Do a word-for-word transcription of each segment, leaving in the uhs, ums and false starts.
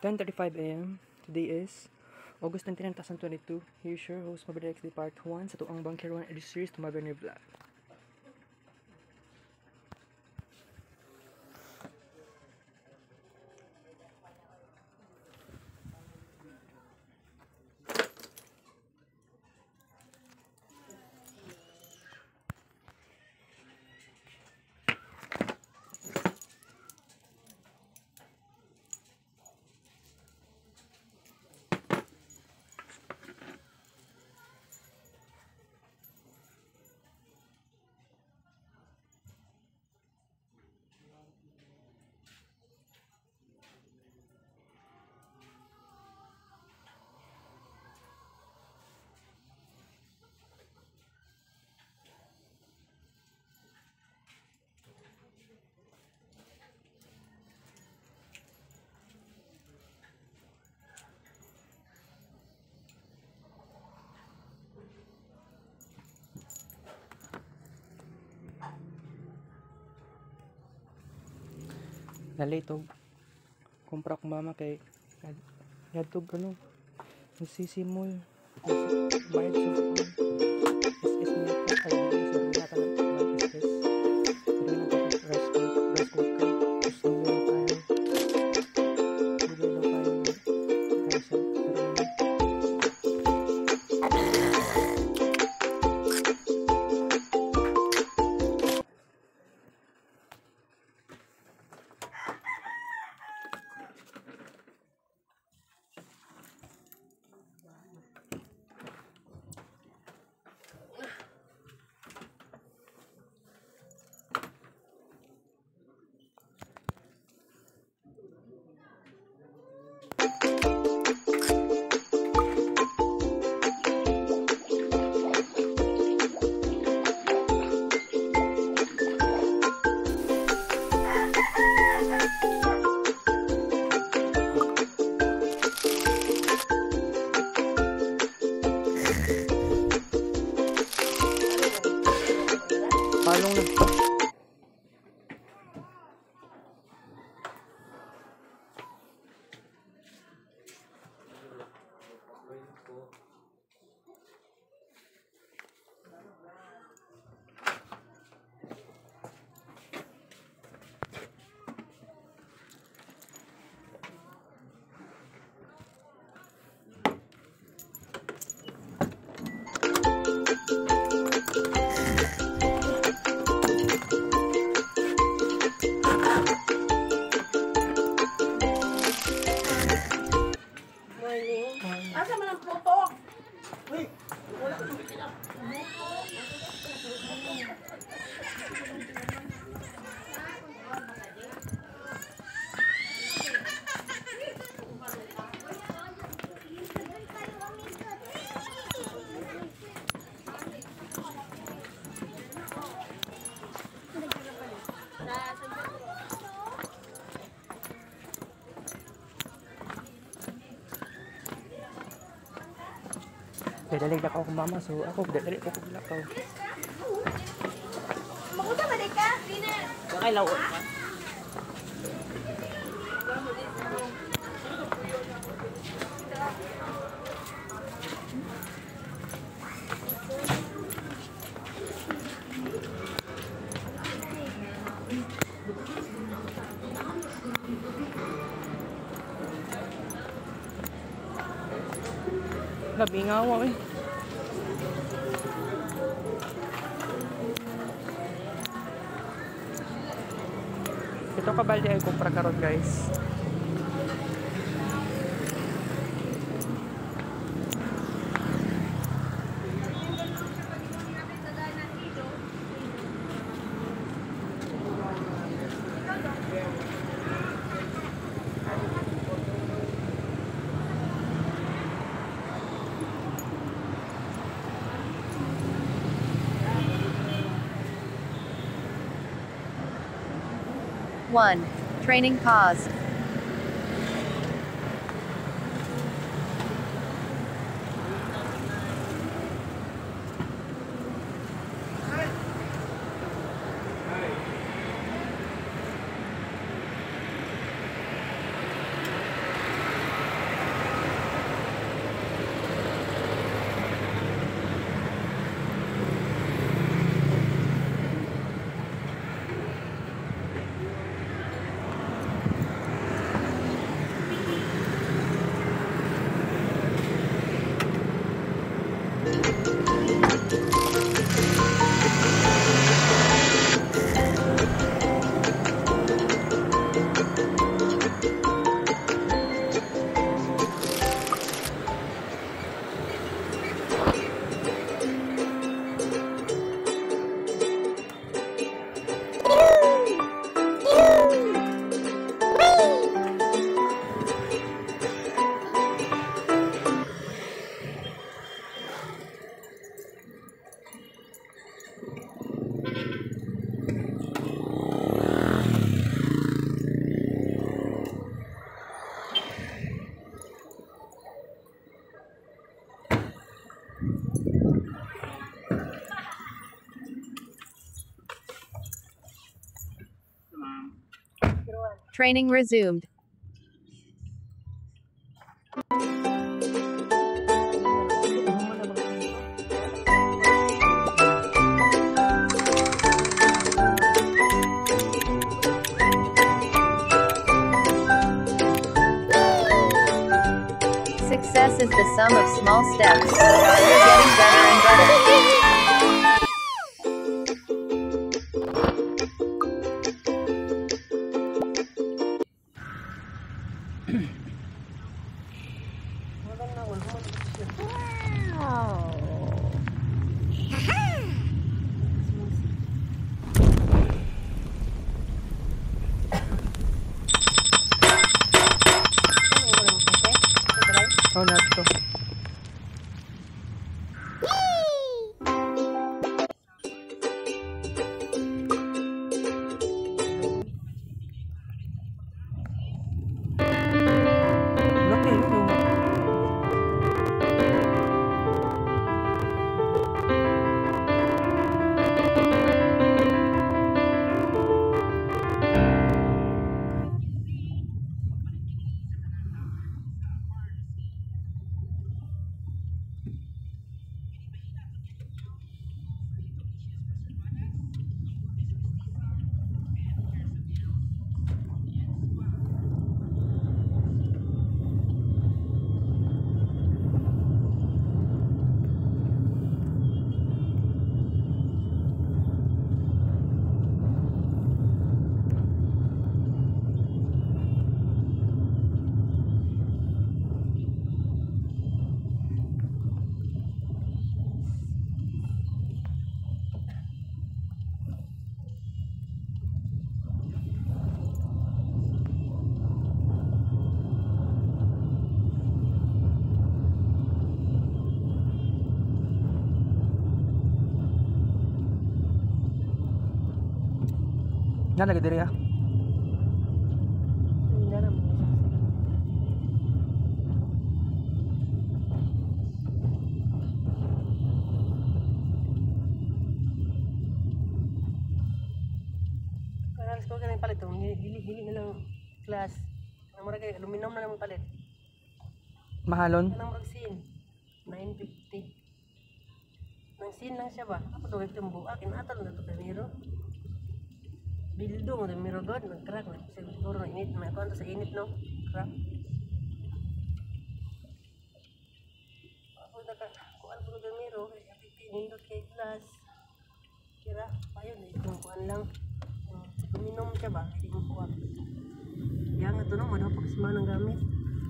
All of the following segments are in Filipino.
ten thirty-five a m Today is August twenty-ninth, twenty twenty-two. Here's your host, Mabir X D Part one sa tuang Bangkir one edit series to Mabir Vlog. Nalitog kumpra ko mama kay yatog ano nasisimol bayad sa S S mo ko kay sa nata ng S S pero na ko rice cooker rice cooker gusto mo kayo bigay daw kayo kasi palong na asa man ang putok? Uy, wala ka dadalig na ako kung mama so ako dadalig ko kung lakaw makuta ba di ka? Dina. bakay lawa ka labi nga ako eh. Ito kabalde ay kumpra karon guys. one. Training pause. Training resumed. Success is the sum of small steps. You're getting better and better. Maganda, wala mo decision. Oh, not to. Laki yun, oh. Nga lagi diri ah. Hindi na naman. Kaya ko ganang palit to, dili-dili na lang glass. Ang mura kay aluminum na lang palit. Mahalon. Kanang murag sin nine fifty. Nang sin lang siya ba? Ako to ito mbuak inatal na to kaniro. Bildo mo din miro god nag-crack na siguro na init may konto sa init no. Crack. Ako na ka kuan puro gamiro kay pipindot kay glass. Kira payo ni kung kuan lang. Uminom siya ba? Hindi mo kuha. Yang ito no, madapag si manang gamit.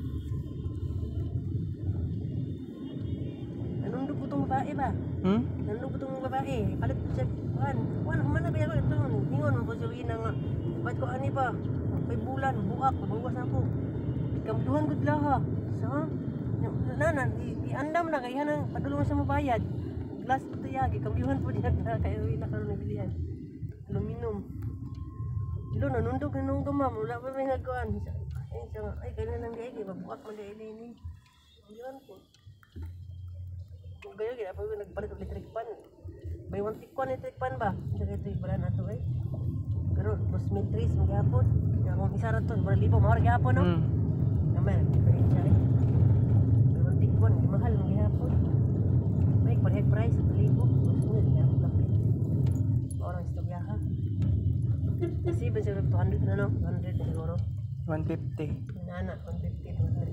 Nanundog po itong babae ba? Hmm? Nanundog po itong babae. Palit po siya. Kuhan, kuhan, kumana ba yan? Ito, ningon mo po siya wina nga. Ba't ko ani ba? May bulan, buak, mabawas na ako. Ikamduhan ko dila ha. So, nana, i-andam na kaya nang padulungan siya mabayad. Glass po ito yan, ikamduhan po diyan na kaya wina ka rin nabilihan. Aluminum. Dilo nanundog na nung gamam, wala pa may nagkuhan. Ay, siya nga, ay, kailan nang gaya, mabuak mo dahil ini. Yun po. Kung gaya, gaya pa yung nagpalit ng electric pan. May one tick one electric pan ba? Hindi ka ito yung balan na ito eh. Pero, dos metris, mag-apon. Kung isa na ito, barang libo, mahal mag-apon no? Hmm. Naman, parin siya eh. May one tick one, di mahal mag-apon. May per head price, libo. Dos metris, mag-apon kapit. Orang istoryaha. Kasi ba siya two hundred na no? two hundred na siguro. one fifty. Nana, one fifty, two hundred.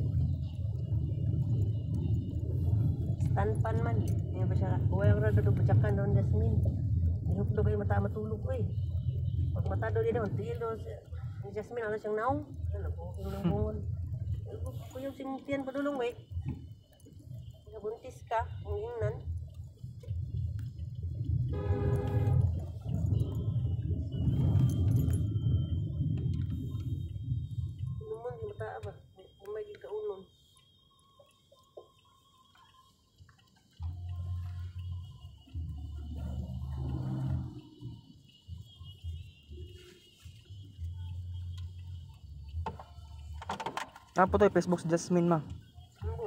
Stand pan man. Hindi ba siya? Buhay ang rado doon, patsakan doon, Jasmine. Hinukdo kayo mata matulog ko eh. Pag mata doon din doon, tiil doon siya. Yung Jasmine, ano siyang naong? Ano po, yung nang bungon. Kung yung simutian pa dulong, wait. Nabuntis ka, yung ingnan. Lumon, yung mata ba? Yung may gigaunon. Ah, po to Facebook si Jasmine ma. Ano?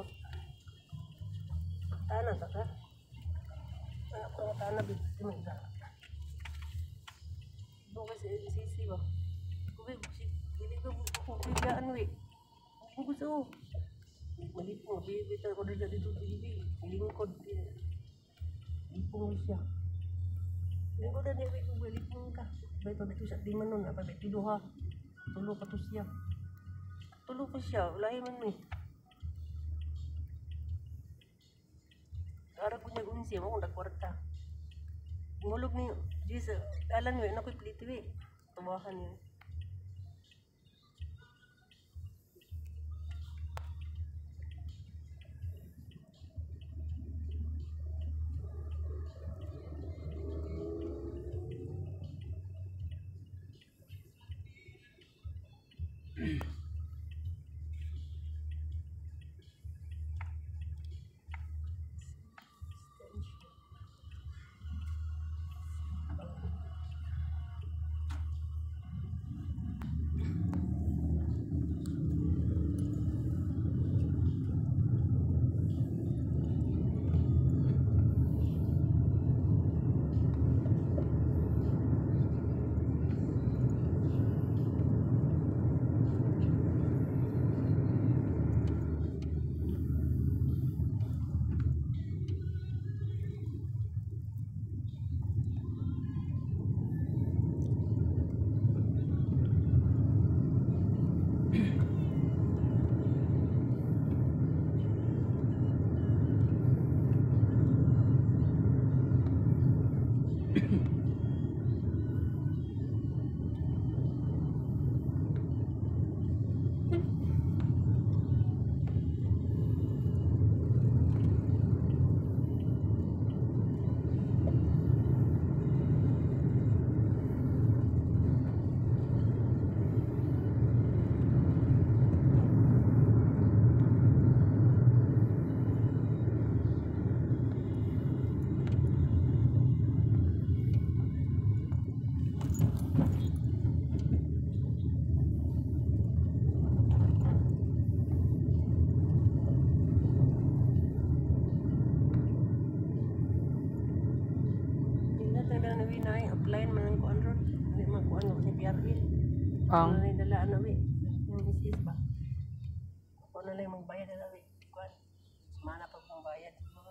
Tanah tak kah? Anak ko tanah bigyan mo ka. Doon kasi sisi ba? Kuwi si biglaan we. Hindi ko so. Malipong, bibita ko dito dito sa T V. Lingkod. Lipong siya. Lingkod na niya, kung malipong ka. Bay pa bito sa timan nun, apa bito duha. Tulo pa to siya. Tulo pa siya, wala man eh. Ara ko niya unsi mo kung nagkwarta. Ngulog ni Jisa, alam niyo, nako'y plito eh. Tumahan niya. Apply man ang kuan ron. Hindi man kuan mo si P R L. Ang Ano na dala ano we? Yung misis ba? Ako na lang magbayad na we. Kuan. Mana pa kung bayad.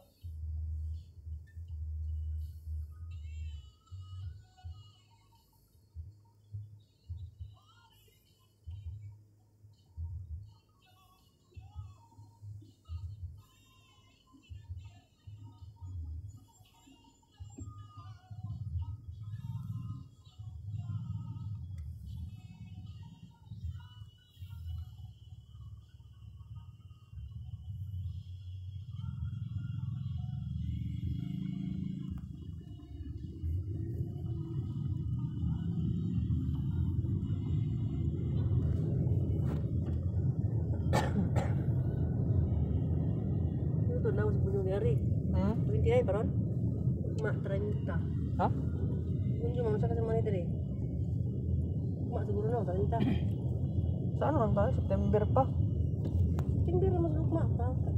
Ito na sa punyong dari. hmm? twenty-nine baron? Ma, thirty. Ha? Kunyo mo sa kasama ni dari. Ma, siguro na, thirty. Sa ano lang tayo? September pa. Tingnan mo sa lukma. Ta.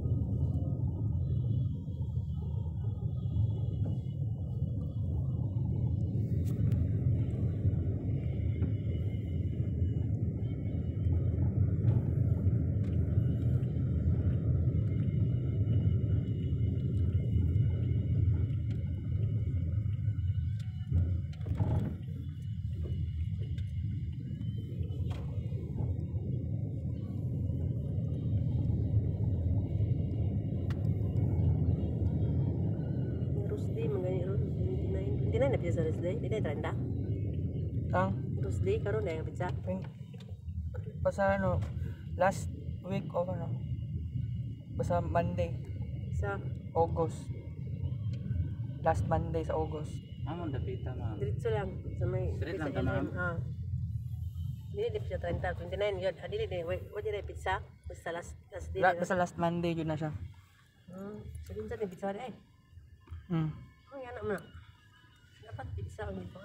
Tuesday, mangani ron. twenty-nine. twenty-nine na pizza sa Tuesday. Di na thirty. Ang Tuesday, karon na yung pizza. basta ano, last week o ano, basta Monday, Sa August. Last Monday sa August. Amon dapita ma'am. diretso lang. Sa may Straight lang pizza ka, ma'am? L M. Ah. Dili di pizza thirty. twenty-nine yun. Ah, dili di. Wait, what did I pizza? Basta last, last day. La, basta last Monday yun na siya. Hmm. So, din sa yung pizza di ay. Hmm. Ang yana mo na. Dapat pizza ang ito.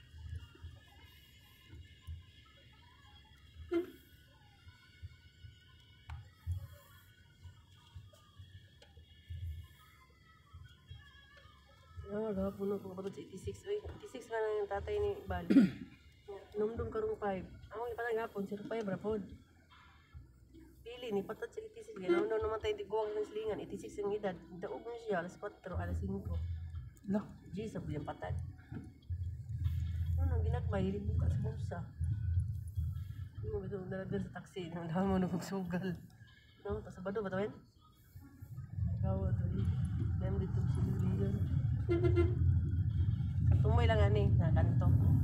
Ah, gapuno ko ba si eighty-six. Uy, eighty-six na lang yung tatay ni Bal. Numdum karong five. Amo ipatang gapon, zero five ra pod. dili ni patat sa eighty-six. Ganaw na namatay di guwang ng silingan, eighty-six ang edad. Daog mo siya alas four, alas five. Lah, G sa biyang patad. Ano nang ginagmay dili buka sa bulsa. Ano bitaw daladal sa taxi nang damo na kog sugal. No, ta Sabado ba tawin? Gawa to di. Dem dito sa silingan. Tumoy lang ani na kanto.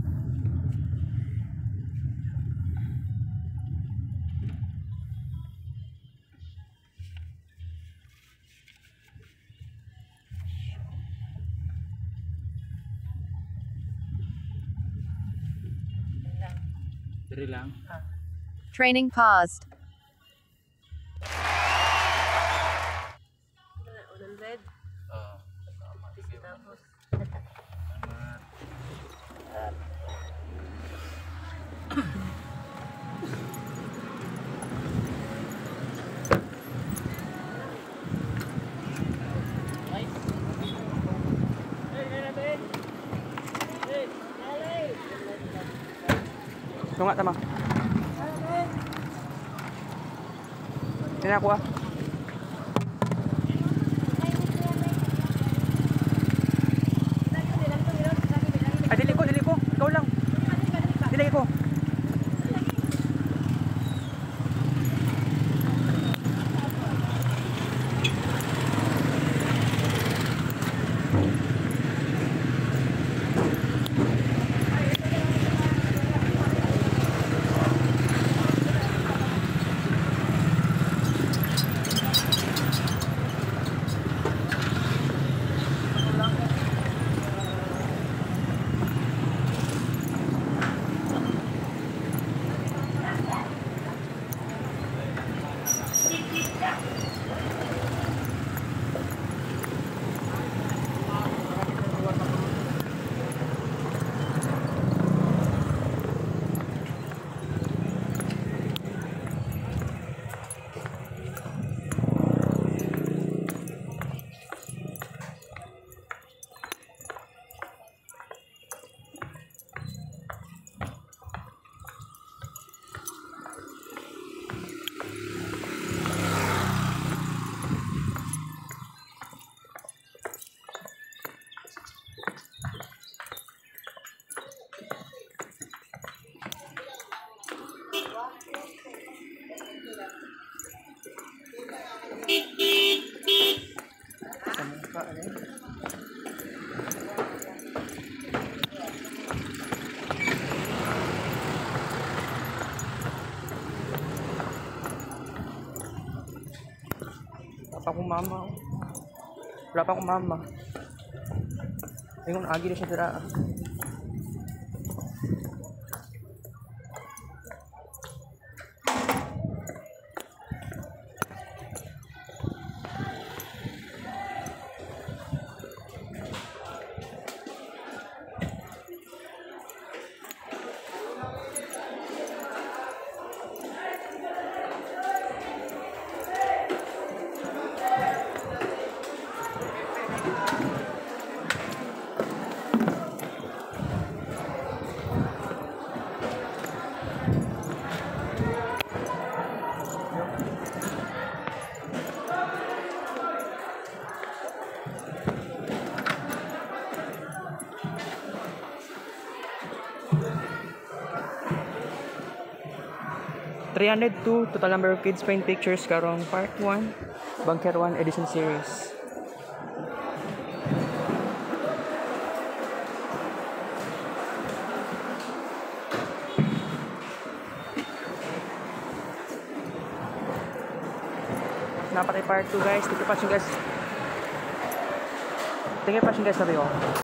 diri lang. Ah. Training paused. Wala, walang red. Ah. Tapos. Tunga tama. Sini aku ah. Ah, dili ko, dili ko. Ikaw lang. Dili ko. Wala pa akong mama. Wala pa akong mama. Ayun, agi na siya dira. three hundred two total number of kids paint pictures karong part one Bunker one edition series. Napatay part two guys. Thank you for watching guys. Thank you for watching guys. Sabi ko.